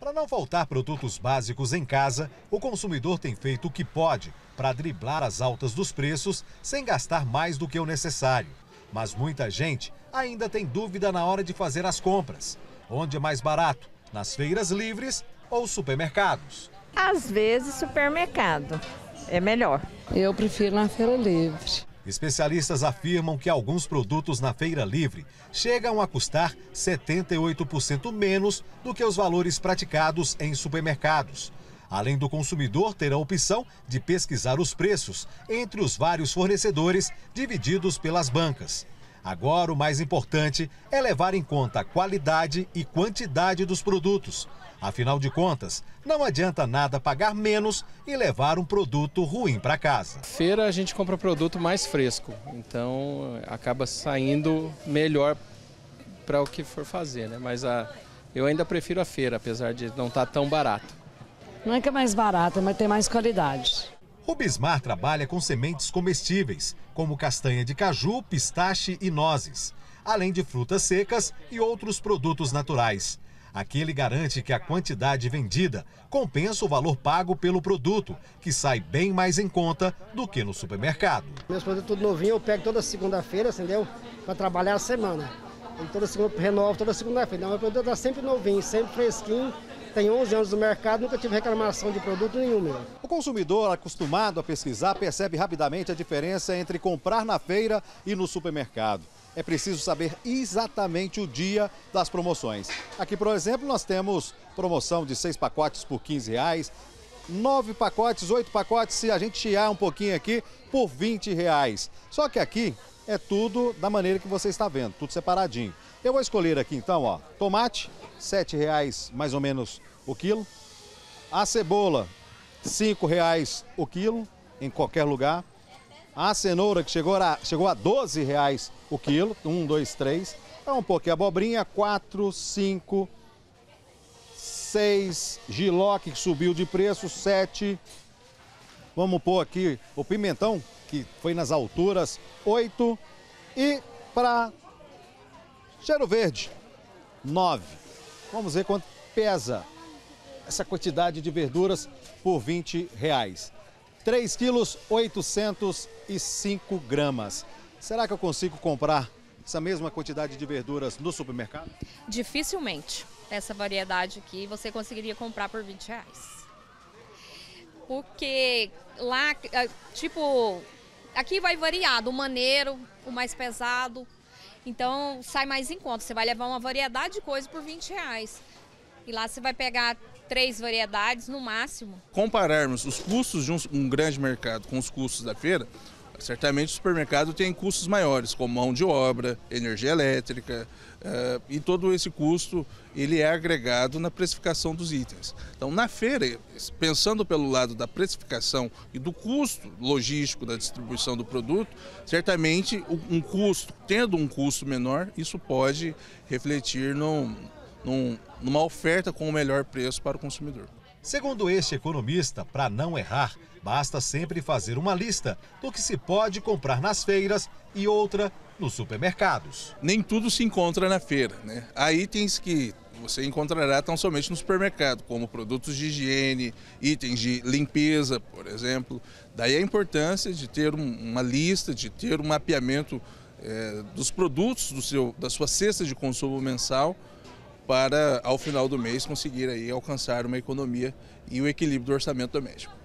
Para não faltar produtos básicos em casa, o consumidor tem feito o que pode para driblar as altas dos preços sem gastar mais do que o necessário. Mas muita gente ainda tem dúvida na hora de fazer as compras. Onde é mais barato? Nas feiras livres ou supermercados? Às vezes, supermercado é melhor. Eu prefiro na feira livre. Especialistas afirmam que alguns produtos na feira livre chegam a custar 78% menos do que os valores praticados em supermercados. Além do consumidor ter a opção de pesquisar os preços entre os vários fornecedores divididos pelas bancas. Agora, o mais importante é levar em conta a qualidade e quantidade dos produtos. Afinal de contas, não adianta nada pagar menos e levar um produto ruim para casa. Feira a gente compra produto mais fresco, então acaba saindo melhor para o que for fazer, né? Mas eu ainda prefiro a feira, apesar de não estar tão barato. Não é que é mais barato, mas tem mais qualidade. O Bismar trabalha com sementes comestíveis, como castanha de caju, pistache e nozes, além de frutas secas e outros produtos naturais. Aqui ele garante que a quantidade vendida compensa o valor pago pelo produto, que sai bem mais em conta do que no supermercado. Meus produtos tudo novinho, eu pego toda segunda-feira, entendeu? Para trabalhar a semana. E toda segunda, renovo toda segunda-feira. Então, meu produto está sempre novinho, sempre fresquinho. Tem 11 anos no mercado, nunca tive reclamação de produto nenhum meu. O consumidor acostumado a pesquisar percebe rapidamente a diferença entre comprar na feira e no supermercado. É preciso saber exatamente o dia das promoções. Aqui, por exemplo, nós temos promoção de 6 pacotes por R$15, 9 pacotes, 8 pacotes, se a gente chiar um pouquinho aqui, por R$20. Só que aqui é tudo da maneira que você está vendo, tudo separadinho. Eu vou escolher aqui então, ó, tomate, R$7 mais ou menos o quilo. A cebola, R$5 o quilo, em qualquer lugar. A cenoura, que chegou a R$12 o quilo, 1, 2, 3. É um pouquinho. Abobrinha, 4, 5, 6. Giloque, que subiu de preço, 7. Vamos pôr aqui o pimentão, que foi nas alturas, 8. E para cheiro verde, 9. Vamos ver quanto pesa essa quantidade de verduras por R$20. 3 quilos, 805 gramas. Será que eu consigo comprar essa mesma quantidade de verduras no supermercado? Dificilmente. Essa variedade aqui você conseguiria comprar por R$20. Porque lá, tipo, aqui vai variar do maneiro, o mais pesado. Então sai mais em conta. Você vai levar uma variedade de coisas por R$20. E lá você vai pegar 3 variedades no máximo. Compararmos os custos de um grande mercado com os custos da feira, certamente o supermercado tem custos maiores, como mão de obra, energia elétrica, e todo esse custo ele é agregado na precificação dos itens. Então, na feira, pensando pelo lado da precificação e do custo logístico da distribuição do produto, certamente tendo um custo menor, isso pode refletir numa oferta com o melhor preço para o consumidor. Segundo este economista, para não errar, basta sempre fazer uma lista do que se pode comprar nas feiras e outra nos supermercados. Nem tudo se encontra na feira, né? Há itens que você encontrará tão somente no supermercado, como produtos de higiene, itens de limpeza, por exemplo. Daí a importância de ter uma lista, de ter um mapeamento dos produtos da sua cesta de consumo mensal, para, ao final do mês, conseguir aí alcançar uma economia e o equilíbrio do orçamento doméstico.